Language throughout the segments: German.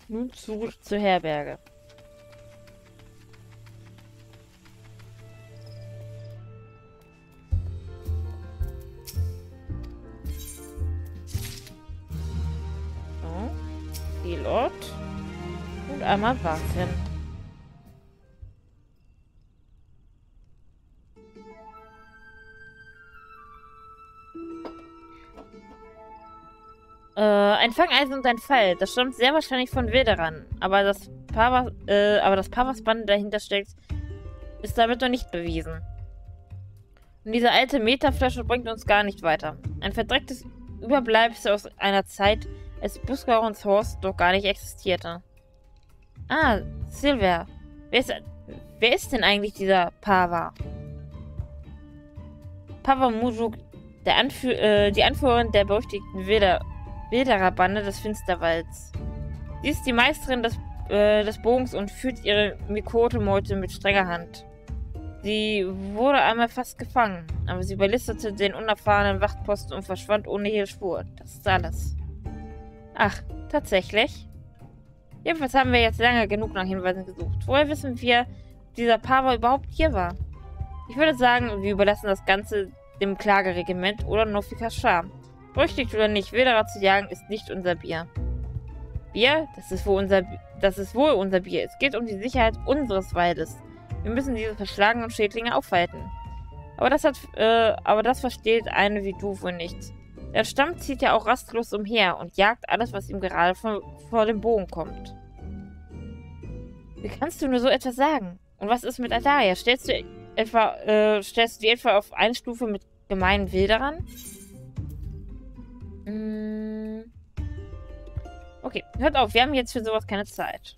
Nun zurück zur Herberge. So. Zielort. Und einmal warten. Ein Fangeisen und ein Pfeil. Das stammt sehr wahrscheinlich von Wilderern. Aber das Paar, was Bande dahinter steckt, ist damit noch nicht bewiesen. Und diese alte Metaflasche bringt uns gar nicht weiter. Ein verdrecktes Überbleibsel aus einer Zeit, als Buscarons Horst doch gar nicht existierte. Ah, Silver. Wer ist denn eigentlich dieser Pava? Pava Mujuk, die Anführerin der berüchtigten Wildererbande des Finsterwalds. Sie ist die Meisterin des Bogens und führt ihre Mikoto-Meute mit strenger Hand. Sie wurde einmal fast gefangen, aber sie überlistete den unerfahrenen Wachtposten und verschwand ohne jede Spur. Das ist alles. Ach, tatsächlich? Jedenfalls haben wir jetzt lange genug nach Hinweisen gesucht. Woher wissen wir, ob dieser Pava überhaupt hier war? Ich würde sagen, wir überlassen das Ganze dem Klageregiment oder Nofikas Schar. Berüchtigt oder nicht, Wilderer zu jagen ist nicht unser Bier. Bier? Das ist wohl unser Bier. Es geht um die Sicherheit unseres Waldes. Wir müssen diese verschlagenen Schädlinge aufhalten. Aber das versteht eine wie du wohl nicht. Der Stamm zieht ja auch rastlos umher und jagt alles, was ihm gerade vor dem Bogen kommt. Wie kannst du nur so etwas sagen? Und was ist mit Adaria? Stellst du die etwa auf eine Stufe mit gemeinen Wilderern? Okay, hört auf, wir haben jetzt für sowas keine Zeit.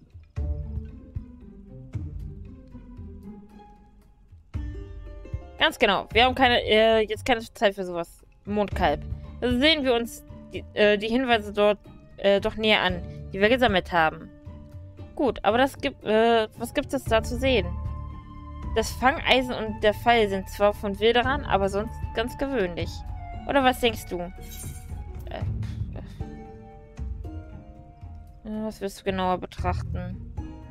Ganz genau, wir haben jetzt keine Zeit für sowas. Mondkalb. Also sehen wir uns die Hinweise dort doch näher an, die wir gesammelt haben. Gut, aber was gibt es da zu sehen? Das Fangeisen und der Pfeil sind zwar von Wilderern, aber sonst ganz gewöhnlich. Oder was denkst du? Was willst du genauer betrachten?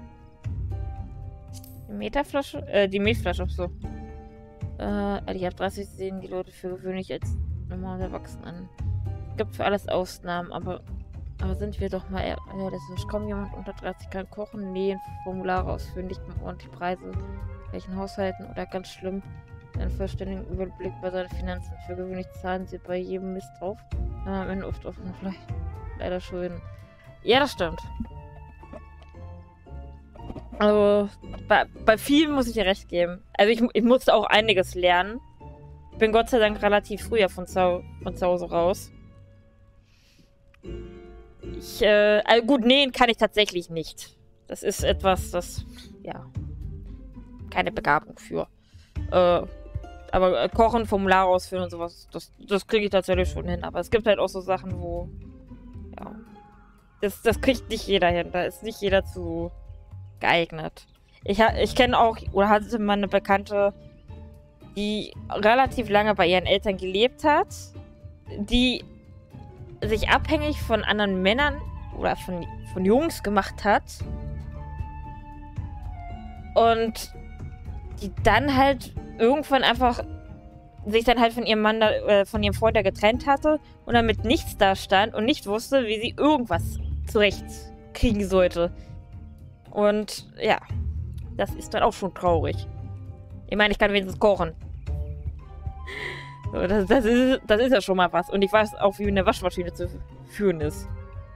Die Metflasche, so. Die ab 30 sehen die Leute für gewöhnlich als normal erwachsen an. Es gibt für alles Ausnahmen, aber sind wir doch mal realistisch. Kaum jemand unter 30 kann kochen, nähen, Formulare ausfüllen, nicht mehr ordentlich Preise, welchen Haushalten oder ganz schlimm, einen vollständigen Überblick bei seinen Finanzen. Für gewöhnlich zahlen sie bei jedem Mist drauf, aber am Ende oft auf noch leider Schulden. Ja, das stimmt. Also, bei vielen muss ich dir recht geben. Also ich musste auch einiges lernen. Ich bin Gott sei Dank relativ früher von zu Hause raus. Gut, nähen kann ich tatsächlich nicht. Das ist etwas, ja, keine Begabung für. Aber Kochen, Formulare ausfüllen und sowas, das kriege ich tatsächlich schon hin. Aber es gibt halt auch so Sachen, wo, ja, das kriegt nicht jeder hin. Da ist nicht jeder zu geeignet. Ich kenne auch, oder hatte mal eine Bekannte, die relativ lange bei ihren Eltern gelebt hat, die sich abhängig von anderen Männern oder von Jungs gemacht hat und die dann halt irgendwann einfach sich dann halt von ihrem Mann, von ihrem Freund da getrennt hatte und damit nichts da stand und nicht wusste, wie sie irgendwas zurecht kriegen sollte. Und ja, das ist dann auch schon traurig. Ich meine, ich kann wenigstens kochen. So, das ist ja schon mal was. Und ich weiß auch, wie eine Waschmaschine zu führen ist.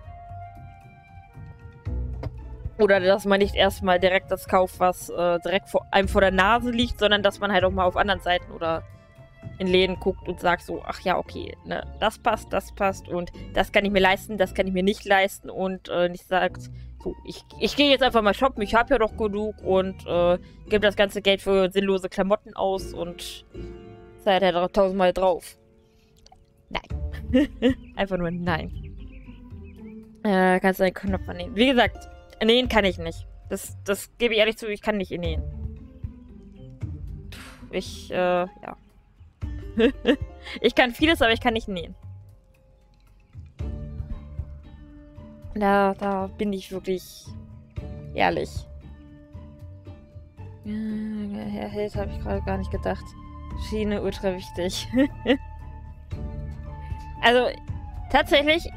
Oder dass man nicht erstmal direkt das kauft, was direkt vor einem vor der Nase liegt, sondern dass man halt auch mal auf anderen Seiten oder in Läden guckt und sagt so, ach ja, okay, ne, das passt und das kann ich mir leisten, das kann ich mir nicht leisten und nicht sagt, so, ich gehe jetzt einfach mal shoppen, ich habe ja doch genug und gebe das ganze Geld für sinnlose Klamotten aus und seid ja halt 1000-mal drauf. Nein. Einfach nur nein. Kannst du einen Knopf annehmen. Wie gesagt, nähen kann ich nicht. Das gebe ich ehrlich zu, ich kann nicht nähen. Ja. Ich kann vieles, aber ich kann nicht nähen. Da bin ich wirklich ehrlich. Herr Held habe ich gerade gar nicht gedacht. Schiene ultra wichtig. Also, tatsächlich,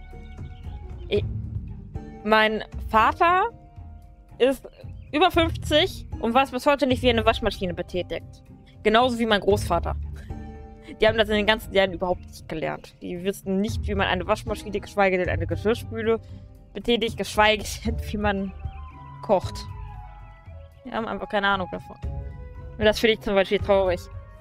mein Vater ist über 50 und weiß bis heute nicht, wie er eine Waschmaschine betätigt. Genauso wie mein Großvater. Die haben das in den ganzen Jahren überhaupt nicht gelernt. Die wissen nicht, wie man eine Waschmaschine, geschweige denn eine Geschirrspüle betätigt, geschweige denn, wie man kocht. Die haben einfach keine Ahnung davon. Und das finde ich zum Beispiel traurig.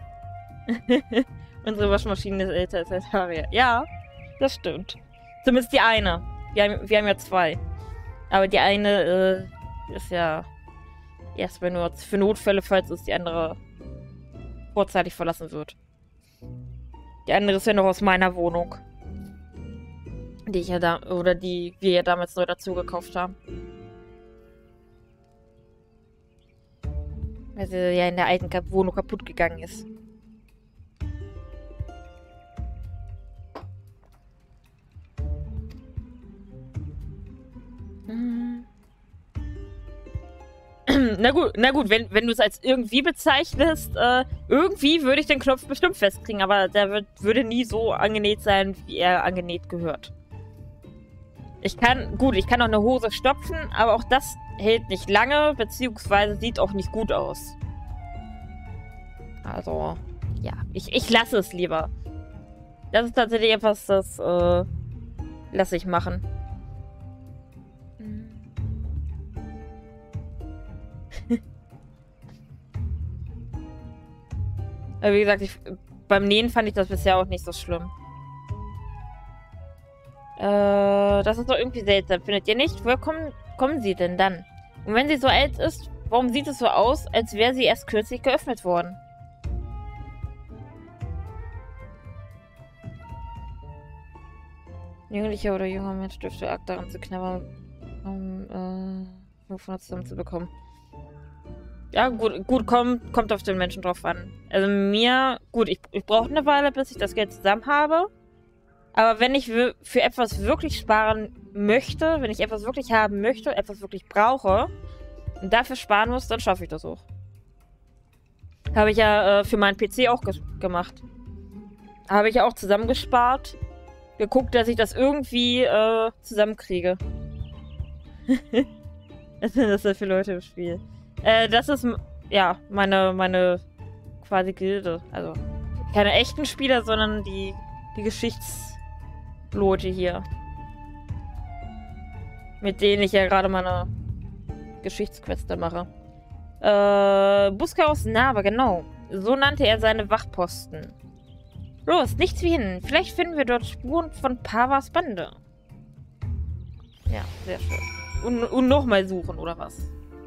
Unsere Waschmaschine ist älter als Altaria. Ja, das stimmt. Zumindest die eine. Wir haben ja zwei. Aber die eine ist ja erstmal nur für Notfälle, falls uns die andere vorzeitig verlassen wird. Die andere ist ja noch aus meiner Wohnung. Die ich ja die wir ja damals neu dazu gekauft haben. Weil sie ja in der alten Wohnung kaputt gegangen ist. Na gut, wenn du es als irgendwie bezeichnest, irgendwie würde ich den Knopf bestimmt festkriegen, aber der würde nie so angenäht sein, wie er angenäht gehört. Ich kann auch eine Hose stopfen, aber auch das hält nicht lange, beziehungsweise sieht auch nicht gut aus. Also, ja, ich lasse es lieber. Das ist tatsächlich etwas, das lasse ich machen. Aber wie gesagt, beim Nähen fand ich das bisher auch nicht so schlimm. Das ist doch irgendwie seltsam, findet ihr nicht? Woher kommen sie denn dann? Und wenn sie so alt ist, warum sieht es so aus, als wäre sie erst kürzlich geöffnet worden? Jugendlicher oder junger Mensch dürfte arg daran zu knabbern, um 500 zusammenzubekommen. Ja, gut, kommt auf den Menschen drauf an. Also ich brauche eine Weile, bis ich das Geld zusammen habe. Aber wenn ich für etwas wirklich sparen möchte, wenn ich etwas wirklich haben möchte, etwas wirklich brauche und dafür sparen muss, dann schaffe ich das auch. Habe ich ja für meinen PC auch gemacht. Habe ich ja auch zusammengespart. Geguckt, dass ich das irgendwie zusammenkriege. Was sind das denn für Leute im Spiel? Das ist, ja, meine quasi Gilde. Also, keine echten Spieler, sondern die Geschichtsleute hier. Mit denen ich ja gerade meine Geschichtsqueste mache. Buska aus Narbe, genau. So nannte er seine Wachposten. Los, nichts wie hin. Vielleicht finden wir dort Spuren von Pavas Bande. Ja, sehr schön. Und nochmal suchen, oder was?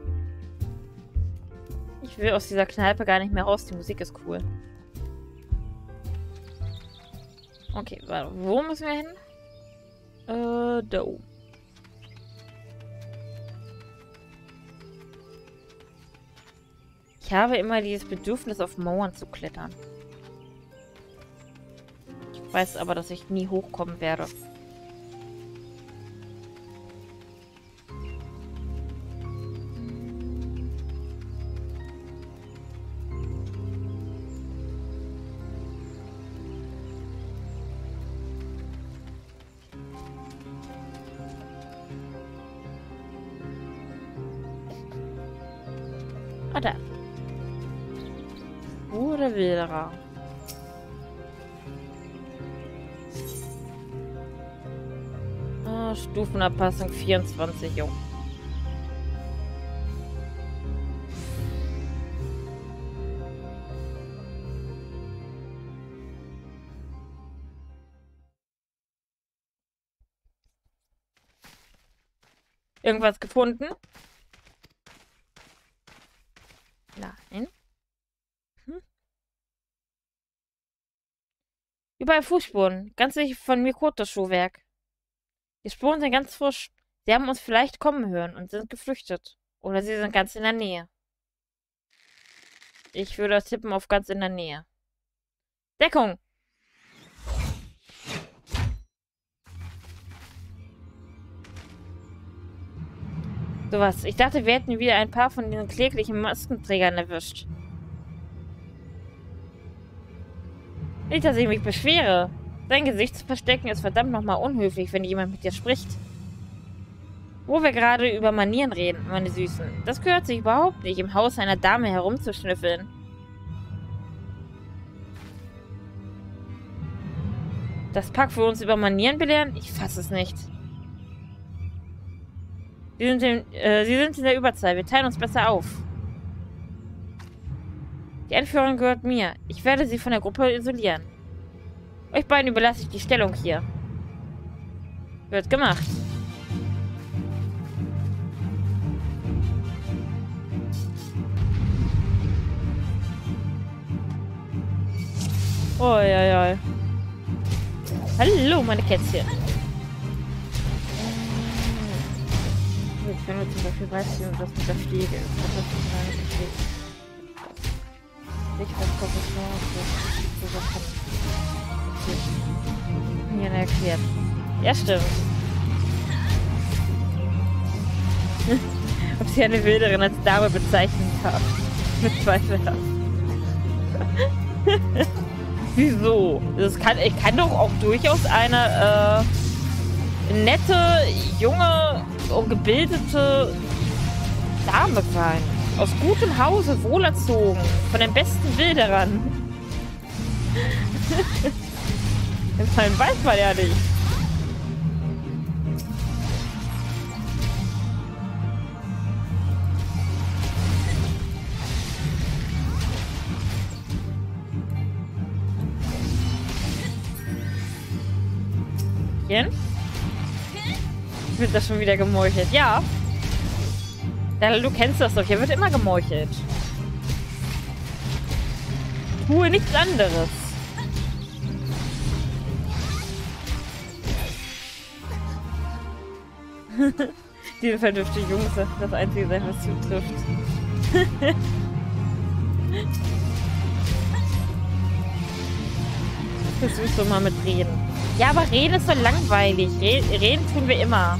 Ich will aus dieser Kneipe gar nicht mehr raus. Die Musik ist cool. Okay, warte. Wo müssen wir hin? Da oben. Ich habe immer dieses Bedürfnis, auf Mauern zu klettern. Ich weiß aber, dass ich nie hochkommen werde. Ah, da. Oder Wilderer. Stufenabpassung 24, jo. Irgendwas gefunden? Nein. Überall Fußspuren. Ganz sicher von Mikotos Schuhwerk. Die Spuren sind ganz frisch. Sie haben uns vielleicht kommen hören und sind geflüchtet. Oder sie sind ganz in der Nähe. Ich würde tippen auf ganz in der Nähe. Deckung! Sowas. Ich dachte, wir hätten wieder ein paar von diesen kläglichen Maskenträgern erwischt. Nicht, dass ich mich beschwere. Dein Gesicht zu verstecken ist verdammt nochmal unhöflich, wenn jemand mit dir spricht. Wo wir gerade über Manieren reden, meine Süßen. Das gehört sich überhaupt nicht, im Haus einer Dame herumzuschnüffeln. Das Pack für uns über Manieren belehren? Ich fasse es nicht. Sie sind in der Überzahl. Wir teilen uns besser auf. Die Entführerin gehört mir. Ich werde sie von der Gruppe isolieren. Euch beiden überlasse ich die Stellung hier. Wird gemacht. Oi. Hallo, meine Kätzchen. Wenn wir zum Beispiel weiß, wie das mit der Fliege ist. Das ist ich weiß, mir erklärt. Ja, stimmt. Ob sie eine Wilderin als Dame bezeichnen darf. Mit zweifelhaft. Wieso? Ich kann doch auch durchaus eine nette, junge und gebildete Dame sein. Aus gutem Hause, wohlerzogen. Von den besten Wilderern. Das weiß man ja nicht. Wird das schon wieder gemeuchelt? Ja. Du kennst das doch. Hier wird immer gemeuchelt. Tue nichts anderes. Diese vernünftige Jungs, das einzige sein, was zutrifft. Versuchst du mal mit Reden. Ja, aber Reden ist so langweilig. Reden tun wir immer.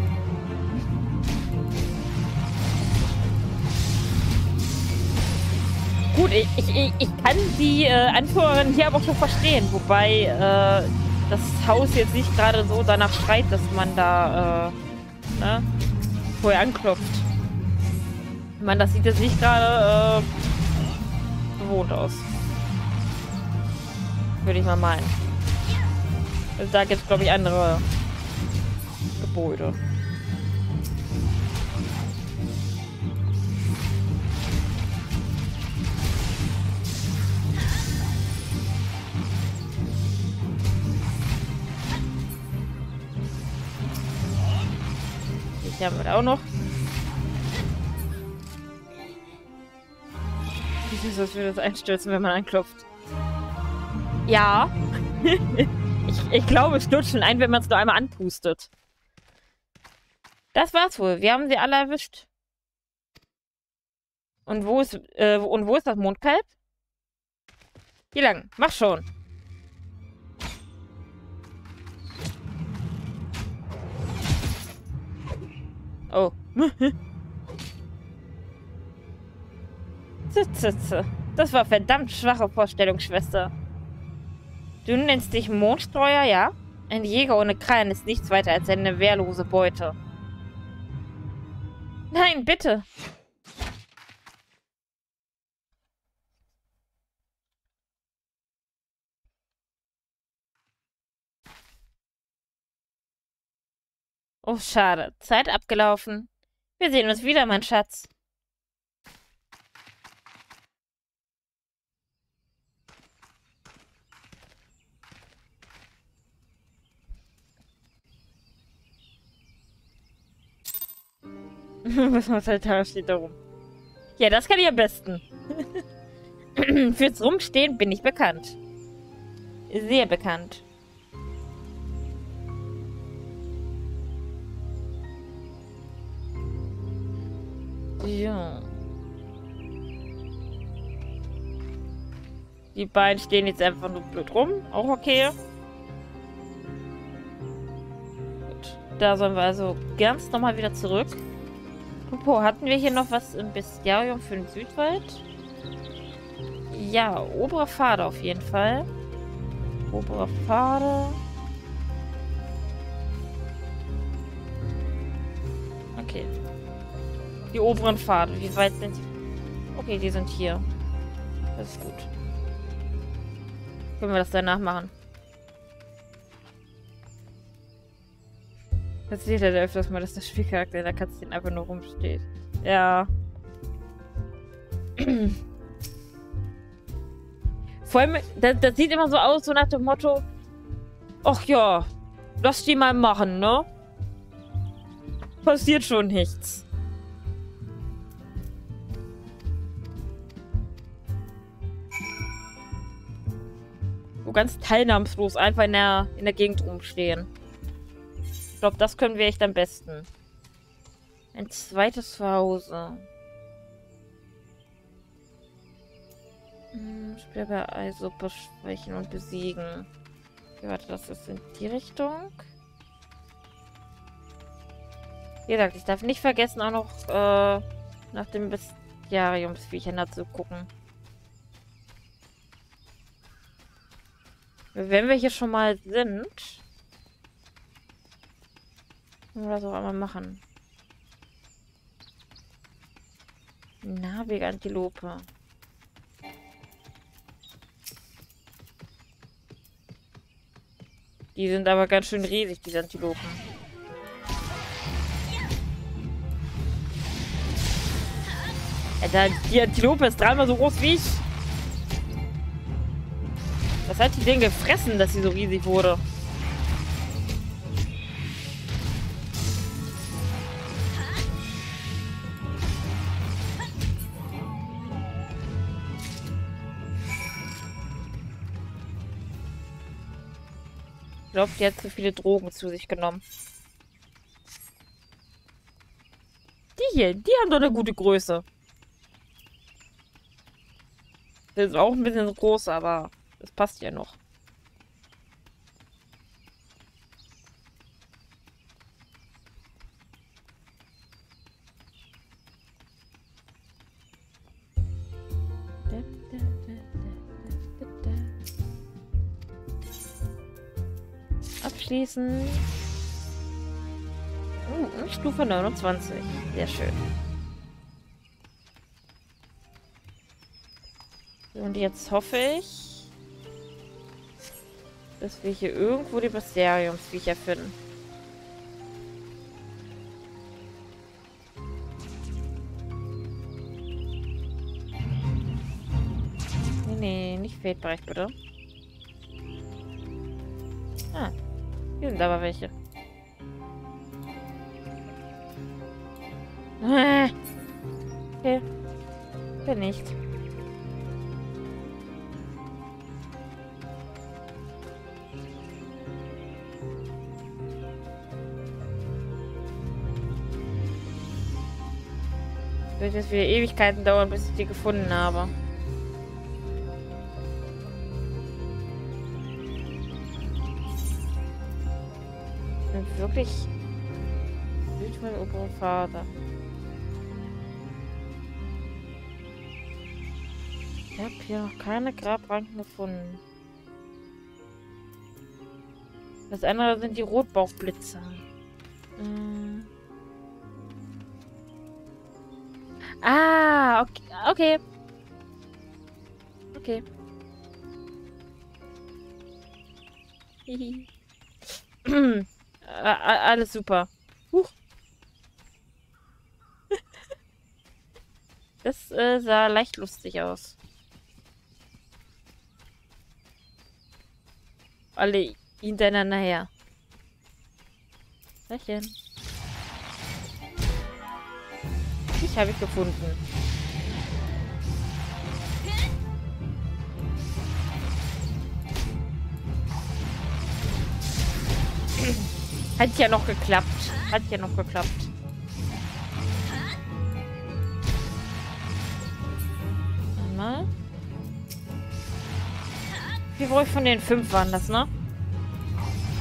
Gut, ich kann die Anführerin hier aber auch schon verstehen. Wobei das Haus jetzt nicht gerade so danach schreit, dass man da vorher anklopft. Ich meine, das sieht jetzt nicht gerade bewohnt aus. Würde ich mal meinen. Also da gibt es, glaube ich, andere Gebäude. Hier haben wir da auch noch. Wie ist das, würde das einstürzen, wenn man anklopft? Ja. Ich glaube, es stürzt schon ein, wenn man es nur einmal anpustet. Das war's wohl. Wir haben sie alle erwischt. Und wo ist das Mondkalb? Hier lang. Mach schon. Oh. Das war verdammt schwache Vorstellung, Schwester. Du nennst dich Mondstreuer, ja? Ein Jäger ohne Krallen ist nichts weiter als eine wehrlose Beute. Nein, bitte! Oh, schade. Zeit abgelaufen. Wir sehen uns wieder, mein Schatz. Was Altar steht da rum? Ja, das kann ich am besten. Fürs Rumstehen bin ich bekannt. Sehr bekannt. Ja. Die beiden stehen jetzt einfach nur blöd rum. Auch okay. Gut. Da sollen wir also ganz normal wieder zurück. Apropos, hatten wir hier noch was im Bestiarium für den Südwald? Ja, obere Pfade auf jeden Fall. Obere Pfade. Okay. Die oberen Pfade. Wie weit sind die? Okay, die sind hier. Das ist gut. Können wir das danach machen? Passiert ja öfters mal, dass der Spielcharakter in der Cutscene einfach nur rumsteht. Ja. Vor allem, das sieht immer so aus, so nach dem Motto, ach ja, lass die mal machen, ne? Passiert schon nichts. So ganz teilnahmslos einfach in der Gegend rumstehen. Ich glaube, das können wir echt am besten. Ein zweites Zuhause. Spiel bei Eisuppe schwächen und besiegen. Okay, warte, das ist in die Richtung. Wie gesagt, ich darf nicht vergessen, auch noch nach dem Bestiariumsviechern zu gucken. Wenn wir hier schon mal sind, können wir das auch einmal machen. Narbige Antilope. Die sind aber ganz schön riesig, diese Antilopen. Alter, die Antilope ist dreimal so groß wie ich. Was hat die denn gefressen, dass sie so riesig wurde? Ich glaube, die hat zu viele Drogen zu sich genommen. Die hier, die haben doch eine gute Größe. Das ist auch ein bisschen groß, aber das passt ja noch. Abschließen. Stufe 29. Sehr schön. Und jetzt hoffe ich, dass wir hier irgendwo die Bestiariumsviecher finden. Nee, nicht Feldbereich, bitte. Ah, hier sind aber welche. Okay. Hier nicht. Wird jetzt wieder Ewigkeiten dauern, bis ich die gefunden habe. Sind wirklich Südwald obere Vater. Ich habe hier noch keine Grabranken gefunden. Das andere sind die Rotbauchblitzer. Ah, okay. Okay. Hihi. Alles super. Das sah leicht lustig aus. Alle hintereinander her. Lächeln. Ich habe ich gefunden. Hat ja noch geklappt. Hat ja noch geklappt. Einmal. Wie wohl von den 5 waren das, ne?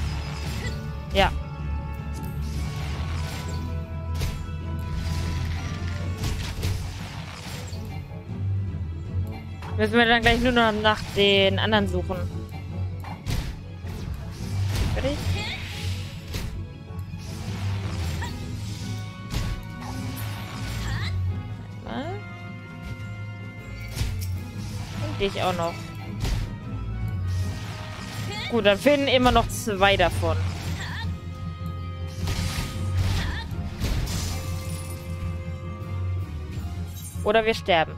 Ja. Müssen wir dann gleich nur noch nach den anderen suchen. Fertig? Mal. Und dich auch noch. Gut, dann fehlen immer noch 2 davon. Oder wir sterben.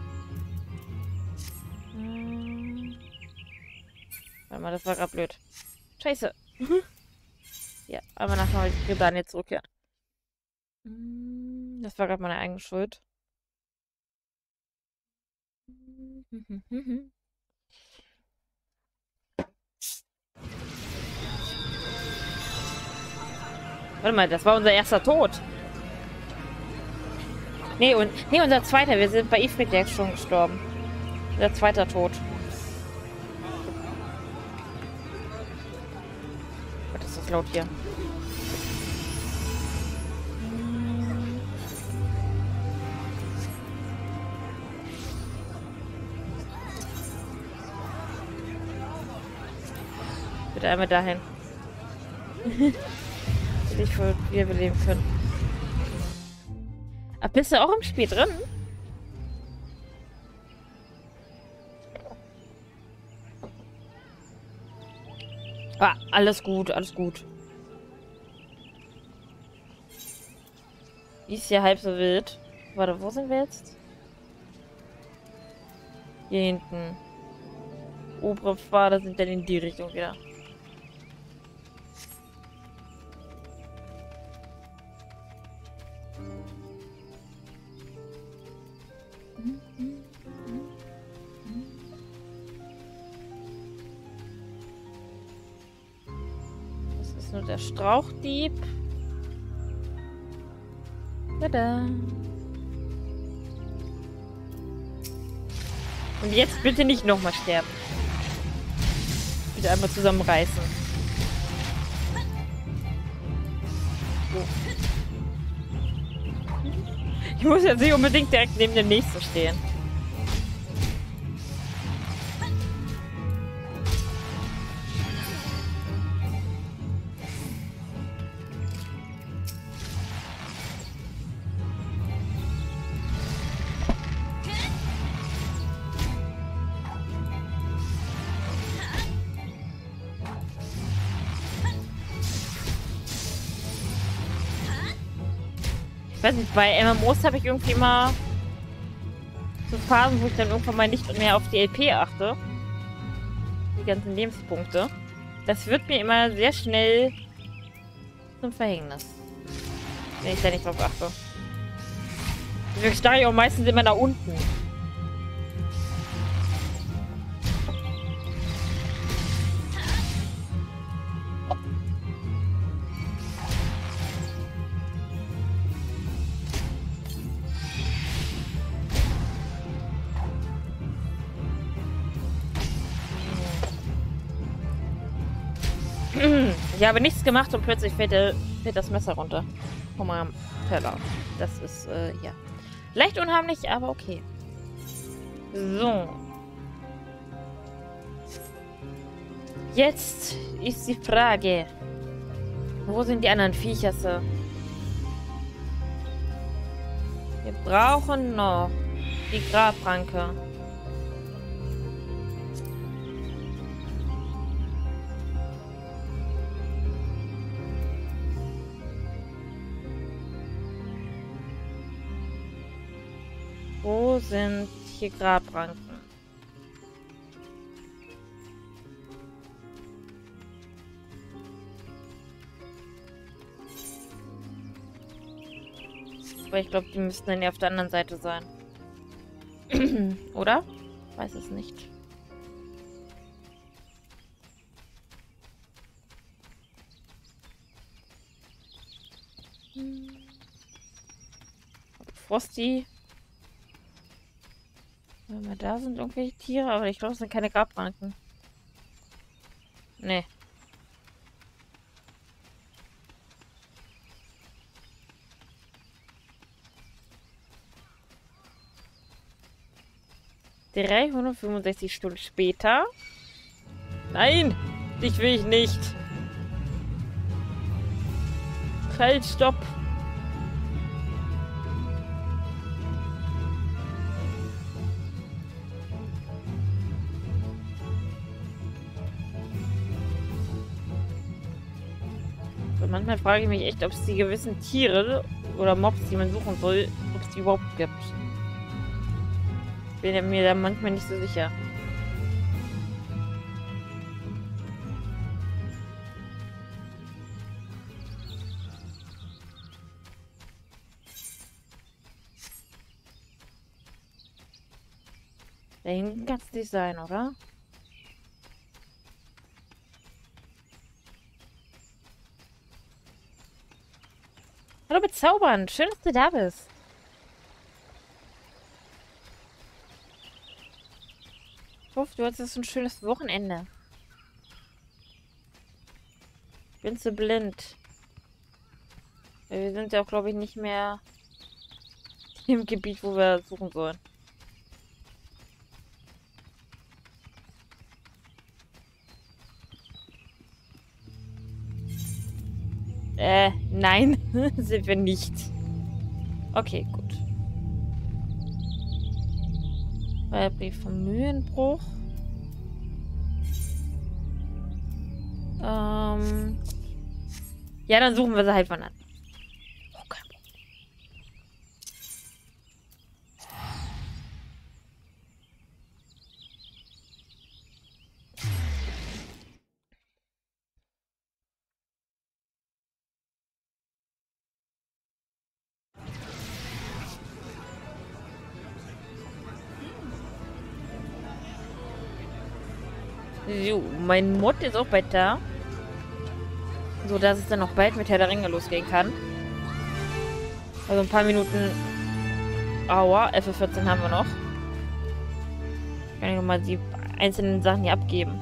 Warte mal, das war gerade blöd. Scheiße. Ja, aber nachher dann jetzt zurückkehren. Das war gerade meine eigene Schuld. Warte mal, das war unser erster Tod. Nee, unser zweiter. Wir sind bei Ifrit jetzt schon gestorben. Unser zweiter Tod. Gott, ist das laut hier. Bitte einmal dahin. Will ich wohl wiederbeleben können. Ach, bist du auch im Spiel drin? Ah, alles gut, alles gut. Die ist ja halb so wild. Warte, wo sind wir jetzt? Hier hinten. Obere Pfade sind dann in die Richtung wieder. Das ist nur der Strauchdieb. Tada. Und jetzt bitte nicht nochmal sterben. Bitte einmal zusammenreißen. So. Ich muss jetzt nicht unbedingt direkt neben dem nächsten stehen. Ich weiß nicht, bei MMOs habe ich irgendwie immer so Phasen, wo ich dann irgendwann mal nicht mehr auf die LP achte. Die ganzen Lebenspunkte. Das wird mir immer sehr schnell zum Verhängnis. Wenn ich da nicht drauf achte. Deswegen starre ich auch meistens immer nach unten. Ich habe nichts gemacht und plötzlich fällt das Messer runter. Von meinem Teller. Das ist, ja. Leicht unheimlich, aber okay. So. Jetzt ist die Frage. Wo sind die anderen Viecher? Wir brauchen noch die Grabranke. Wo sind hier Grabranken? Aber ich glaube, die müssten dann ja auf der anderen Seite sein. Oder? Weiß es nicht. Frosty. Da sind irgendwelche Tiere, aber ich glaube, es sind keine Grabranken. Nee. 365 Stunden später. Nein! Dich will ich nicht! Halt, stopp! Und manchmal frage ich mich echt, ob es die gewissen Tiere oder Mobs, die man suchen soll, ob es die überhaupt gibt. Bin mir da manchmal nicht so sicher. Da hinten kann es nicht sein, oder? Hallo bezaubernd, schön, dass du da bist. Ich hoffe, du hattest ein schönes Wochenende. Ich bin zu blind. Wir sind ja auch, glaube ich, nicht mehr im Gebiet, wo wir suchen sollen. Nein, sind wir nicht. Okay, gut. Brief vom Mühlenbruch. Ja, dann suchen wir sie halt von an. Oh, kein Problem. So, mein Mod ist auch bald da. So, dass es dann auch bald mit Herr der Ringe losgehen kann. Also ein paar Minuten. Aua, FF14 haben wir noch. Kann ich nochmal die einzelnen Sachen hier abgeben.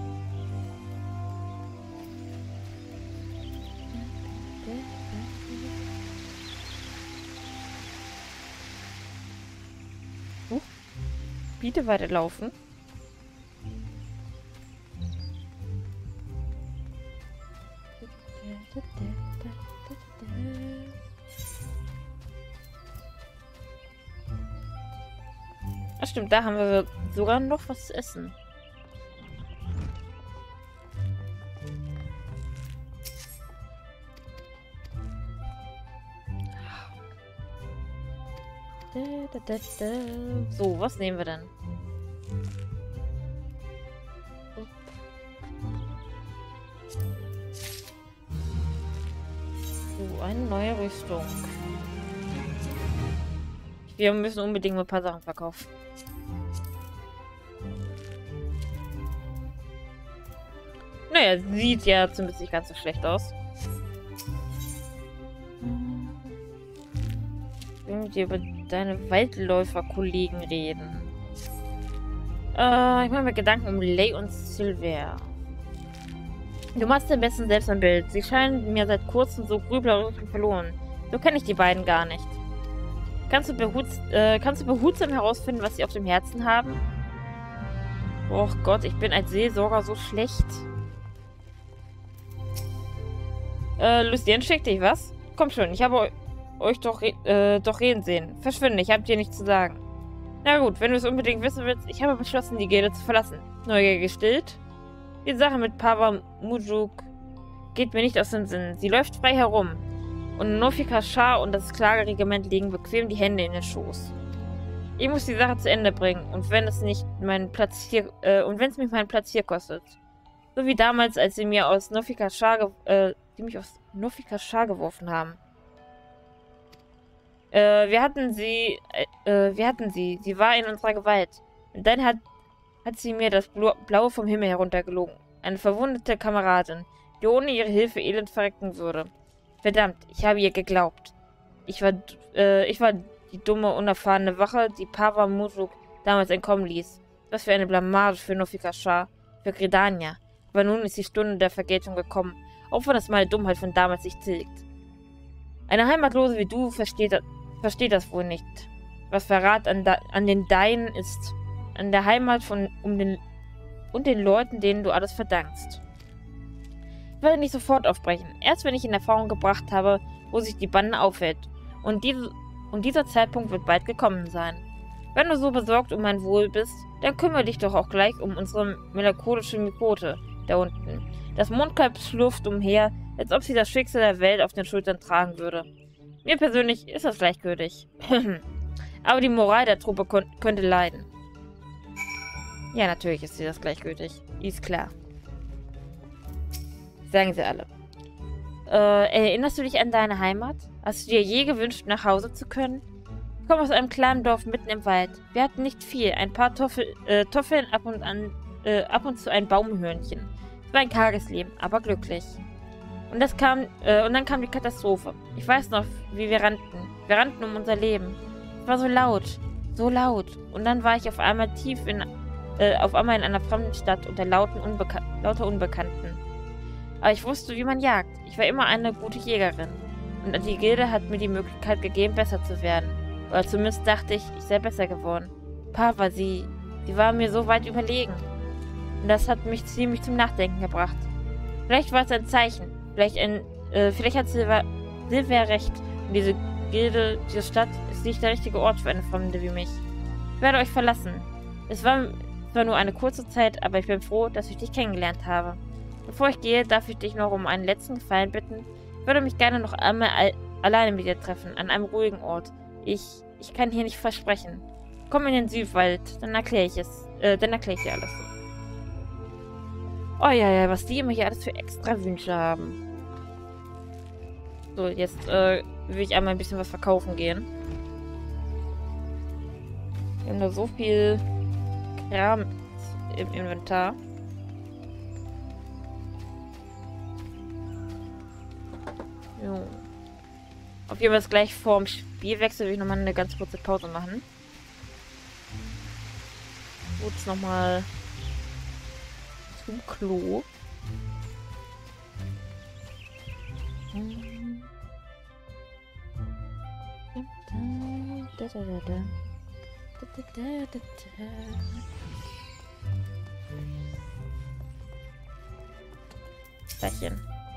Bitte weiterlaufen. Ach stimmt, da haben wir sogar noch was zu essen. So, was nehmen wir denn? So, eine neue Rüstung. Wir müssen unbedingt ein paar Sachen verkaufen. Naja, sieht ja zumindest nicht ganz so schlecht aus. Ich will mit dir über deine Waldläufer-Kollegen reden. Ich mache mir Gedanken um Lay und Silver. Du machst am besten selbst ein Bild. Sie scheinen mir seit kurzem so grüblerisch und verloren. So kenne ich die beiden gar nicht. Kannst du behutsam herausfinden, was sie auf dem Herzen haben? Oh Gott, ich bin als Seelsorger so schlecht. Lucien schickt dich, was? Komm schon, ich habe euch doch reden sehen. Verschwinde, ich habe dir nichts zu sagen. Na gut, wenn du es unbedingt wissen willst, ich habe beschlossen, die Gilde zu verlassen. Neugier gestillt? Die Sache mit Pava Mujuk geht mir nicht aus dem Sinn. Sie läuft frei herum. Und Nofika Shah und das Klageregiment legen bequem die Hände in den Schoß. Ich muss die Sache zu Ende bringen. Und wenn es mich meinen Platz hier kostet. So wie damals, als sie mir aus Nofika Shah mich aus Nofika Shah geworfen haben. Wir hatten sie. Sie war in unserer Gewalt. Und dann hat sie mir das Blaue vom Himmel heruntergelogen. Eine verwundete Kameradin, die ohne ihre Hilfe elend verrecken würde. Verdammt, ich habe ihr geglaubt. Ich war die dumme, unerfahrene Wache, die Pava Mujuk damals entkommen ließ. Was für eine Blamage für Nofika Shah, für Gridania. Aber nun ist die Stunde der Vergeltung gekommen, auch wenn das meine Dummheit von damals nicht tilgt. Eine Heimatlose wie du versteht das wohl nicht. Was Verrat an den Deinen ist. an der Heimat und den Leuten, denen du alles verdankst. Ich werde nicht sofort aufbrechen. Erst wenn ich in Erfahrung gebracht habe, wo sich die Bande aufhält. Und dieser Zeitpunkt wird bald gekommen sein. Wenn du so besorgt um mein Wohl bist, dann kümmere dich doch auch gleich um unsere melancholische Mikote da unten. Das Mondkalb schlurft umher, als ob sie das Schicksal der Welt auf den Schultern tragen würde. Mir persönlich ist das gleichgültig. Aber die Moral der Truppe könnte leiden. Ja, natürlich ist sie das gleichgültig. Ist klar. Sagen sie alle. Erinnerst du dich an deine Heimat? Hast du dir je gewünscht, nach Hause zu können? Ich komme aus einem kleinen Dorf mitten im Wald. Wir hatten nicht viel. Ein paar Toffeln, ab und zu ein Baumhörnchen. Es war ein karges Leben, aber glücklich. Und dann kam die Katastrophe. Ich weiß noch, wie wir rannten. Wir rannten um unser Leben. Es war so laut. So laut. Und dann war ich auf einmal in einer fremden Stadt unter lauter Unbekannten. Aber ich wusste, wie man jagt. Ich war immer eine gute Jägerin. Und die Gilde hat mir die Möglichkeit gegeben, besser zu werden. Oder zumindest dachte ich, ich sei besser geworden. War sie. Sie war mir so weit überlegen. Und das hat mich ziemlich zum Nachdenken gebracht. Vielleicht war es ein Zeichen. Vielleicht hat Silvia recht. Und diese Gilde, diese Stadt, ist nicht der richtige Ort für eine Fremde wie mich. Ich werde euch verlassen. Es war nur eine kurze Zeit, aber ich bin froh, dass ich dich kennengelernt habe. Bevor ich gehe, darf ich dich noch um einen letzten Gefallen bitten. Ich würde mich gerne noch einmal alleine mit dir treffen, an einem ruhigen Ort. Ich kann hier nicht versprechen. Komm in den Südwald, dann erkläre ich dir alles. Oh ja, was die immer hier alles für extra Wünsche haben. So, jetzt will ich einmal ein bisschen was verkaufen gehen. Wir haben da so viel Kram im Inventar. Jo. Auf jeden Fall gleich vorm Spielwechsel will ich nochmal eine ganz kurze Pause machen. Kurz nochmal zum Klo. Zeichen.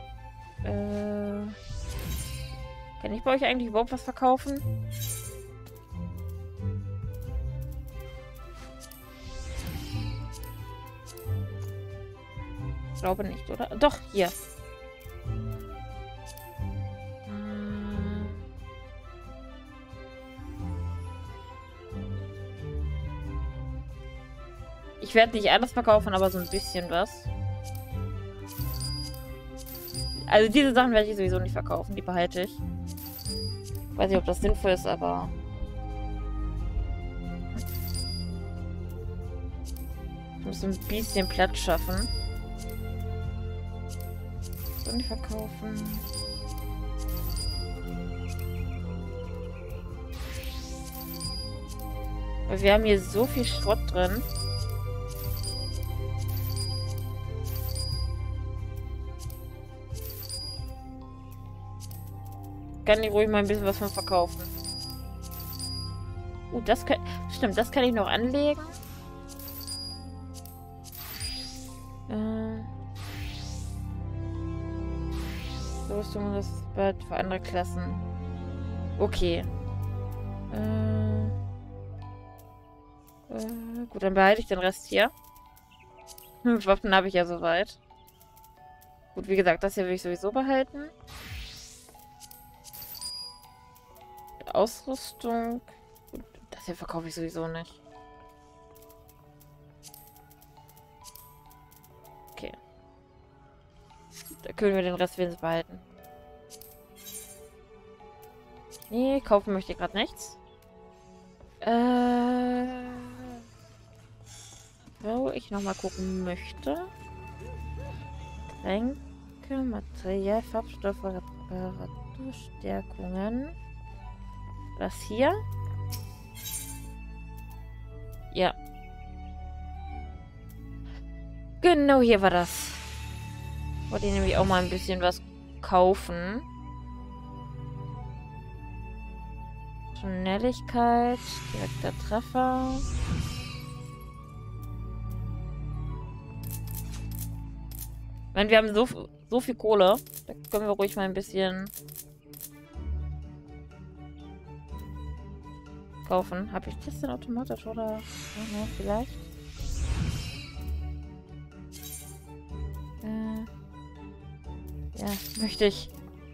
Kann ich bei euch eigentlich überhaupt was verkaufen? Ich glaube nicht, oder? Doch, hier. Ich werde nicht alles verkaufen, aber so ein bisschen was. Also diese Sachen werde ich sowieso nicht verkaufen, die behalte ich. Weiß nicht, ob das sinnvoll ist, aber... Ich muss ein bisschen Platz schaffen. So, nicht verkaufen. Weil wir haben hier so viel Schrott drin. Kann ich ruhig mal ein bisschen was von verkaufen. Das kann... Stimmt, das kann ich noch anlegen. Rüstung, das ist bald für andere Klassen. Okay. Gut, dann behalte ich den Rest hier. Waffen habe ich ja soweit. Gut, wie gesagt, das hier will ich sowieso behalten. Ausrüstung. Gut, das hier verkaufe ich sowieso nicht. Okay. Da können wir den Rest wenigstens behalten. Nee, kaufen möchte ich gerade nichts. Wo ich nochmal gucken möchte. Tränke, Material, Farbstoffe, Reparaturstärkungen. Das hier? Ja. Genau, hier war das. Wollte ich nämlich auch mal ein bisschen was kaufen. Schnelligkeit, direkter Treffer. meine, wir haben so viel Kohle. Da können wir ruhig mal ein bisschen kaufen. Habe ich das denn automatisch oder? Ja, vielleicht. Ja, möchte ich.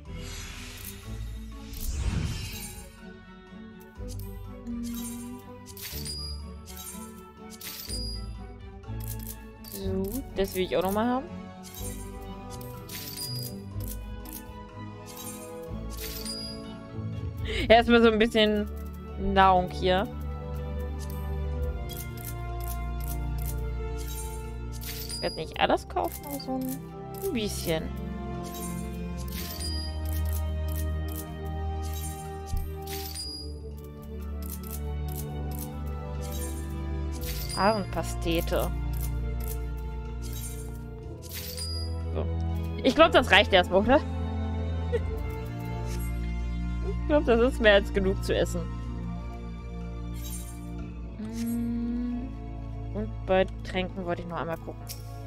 So, das will ich auch nochmal haben. Erstmal so ein bisschen Nahrung hier. Ich werde nicht alles kaufen, aber so ein bisschen. Haarenpastete. So. Ich glaube, das reicht erstmal, oder? Ich glaube, das ist mehr als genug zu essen. Und bei Tränken wollte ich noch einmal gucken.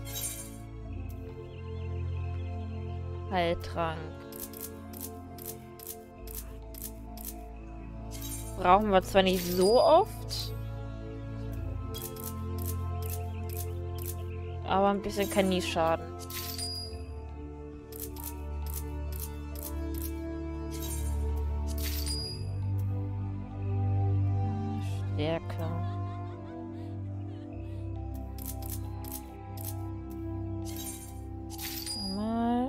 Heiltrank. Brauchen wir zwar nicht so oft, aber ein bisschen kann nie schaden. Stärke. Mal.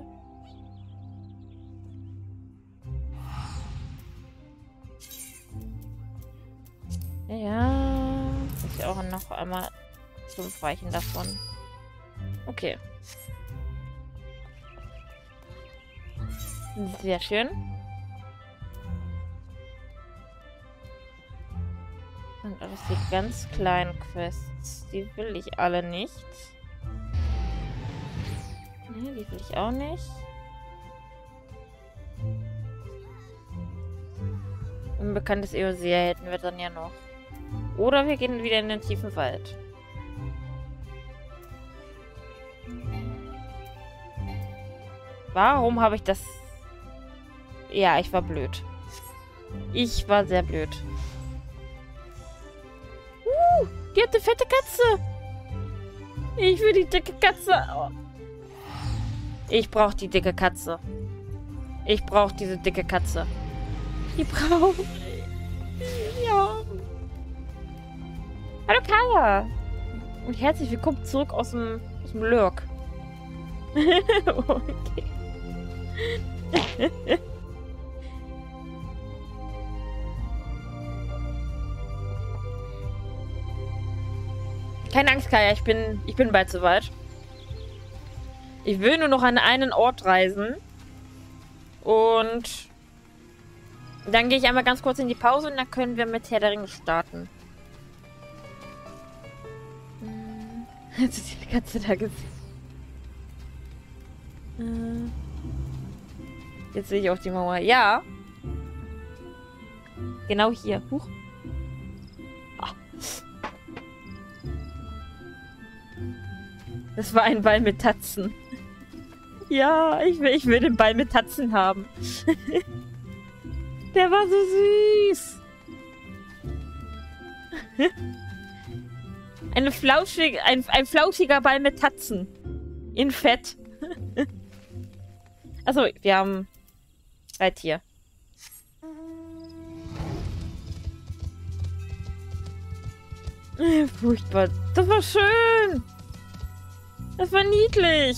Ja. Ist ja auch noch einmal 5 Weichen davon. Okay. Sehr schön. Und alles die ganz kleinen Quests. Die will ich alle nicht. Ne, die will ich auch nicht. Unbekanntes Eosia hätten wir dann ja noch. Oder wir gehen wieder in den tiefen Wald. Warum habe ich das... Ja, ich war blöd. Ich war sehr blöd. Die hat eine fette Katze. Ich will die dicke Katze. Oh. Ich brauche die dicke Katze. Ich brauche diese dicke Katze. Die brauche ich. Ja. Hallo Kaya. Und herzlich willkommen zurück aus dem Lurk. Okay. Keine Angst, Kaya, ich bin bald soweit. Ich will nur noch an einen Ort reisen. Und dann gehe ich einmal ganz kurz in die Pause und dann können wir mit Herr der Ringe starten. Hast du die Katze da gesehen? Jetzt sehe ich auch die Mauer. Ja. Genau hier. Huch. Ah. Das war ein Ball mit Tatzen. Ja, ich will den Ball mit Tatzen haben. Der war so süß. Ein flauschiger Ball mit Tatzen. In Fett. Achso, wir haben 3 Tier. Furchtbar. Das war schön. Das war niedlich.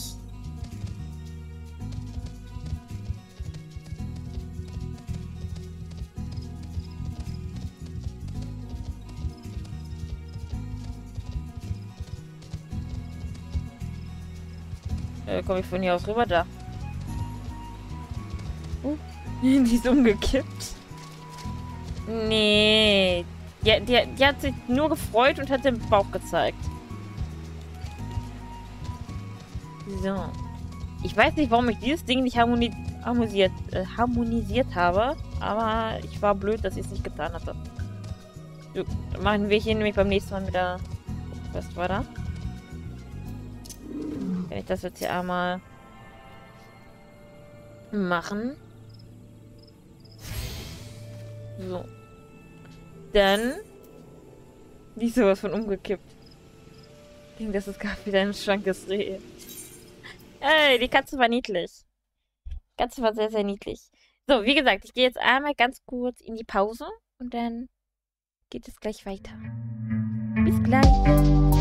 Komme ich von hier aus rüber? Da. Die ist umgekippt. Nee. Die hat sich nur gefreut und hat den Bauch gezeigt. So. Ich weiß nicht, warum ich dieses Ding nicht harmonisiert habe, aber ich war blöd, dass ich es nicht getan hatte. So, dann machen wir hier nämlich beim nächsten Mal wieder was weiter. Wenn ich das jetzt hier einmal machen. So. Dann. Die ist sowas von umgekippt. Ich denke, das ist gar wieder ein schlankes Reh. Ey, die Katze war niedlich. Die Katze war sehr, sehr niedlich. So, wie gesagt, ich gehe jetzt einmal ganz kurz in die Pause und dann geht es gleich weiter. Bis gleich.